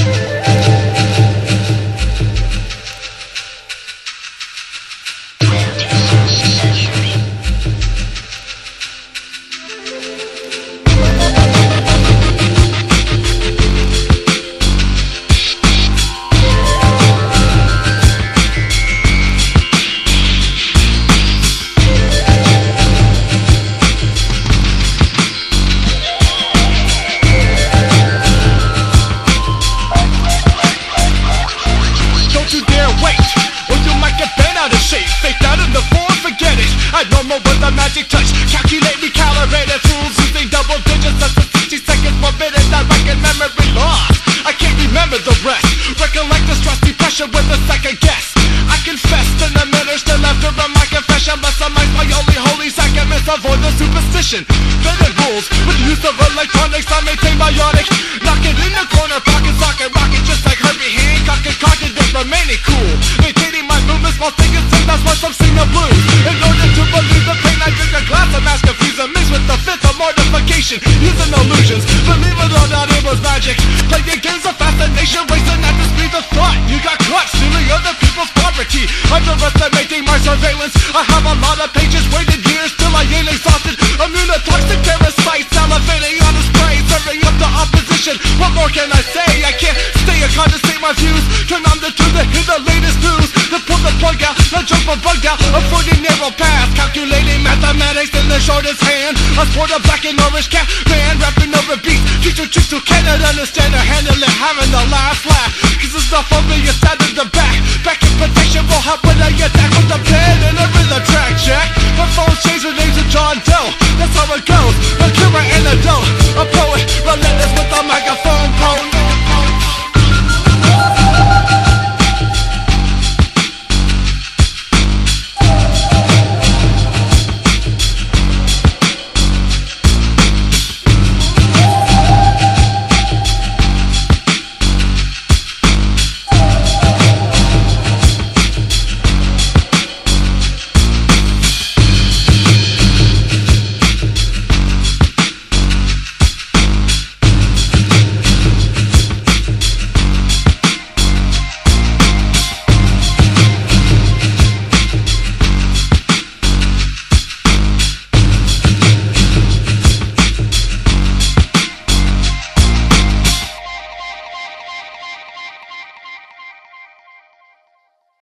Normal with a magic touch. Calculate, recalibrated rules using double digits. That's the 60 seconds forbidden. I reckon memory loss. I can't remember the rest. Recollect the stressy pressure with a second guess. I confess to the minute still after my confession. Bless the mic, my only holy sacraments. Avoid the superstition. Fitted rules with use of electronics. I maintain bionic. Knock it in the corner, pocket socket, rocket just like Herbie Hancock. Concocted, this remaining cool. Maintaining my movements while thinking sick. That's why some sing the blues. In order to believe the pain, I drink a glass of mass confusion mixed with the fifth of mortification. Using illusions, believe it or not, it was magic. Playing games of fascination, racing at the speed of thought. You got caught stealing other people's property, underestimating my surveillance. I have a lot of pages, waited years till I ain't exhausted. Immune to toxic parasites, salivating on a spray, serving up the opposition. What more can I say? I can't stay or condensate my views. Turn on the tune to hear the latest news. To pull the plug out, not jump or bug out. Avoiding narrow paths, calculating mathematics in the shortest hand. I sport a black and orange cat man, rapping over beats. Teacher tricks who cannot understand or handle it, having the last laugh. Cause it's not for me, it's out of the back. Back in protection will help when I attack with the pen and a rhythm track, Jack. My phone changed the names of John Doe. That's how it goes, a killer antidote. A poet, relentless with a microphone.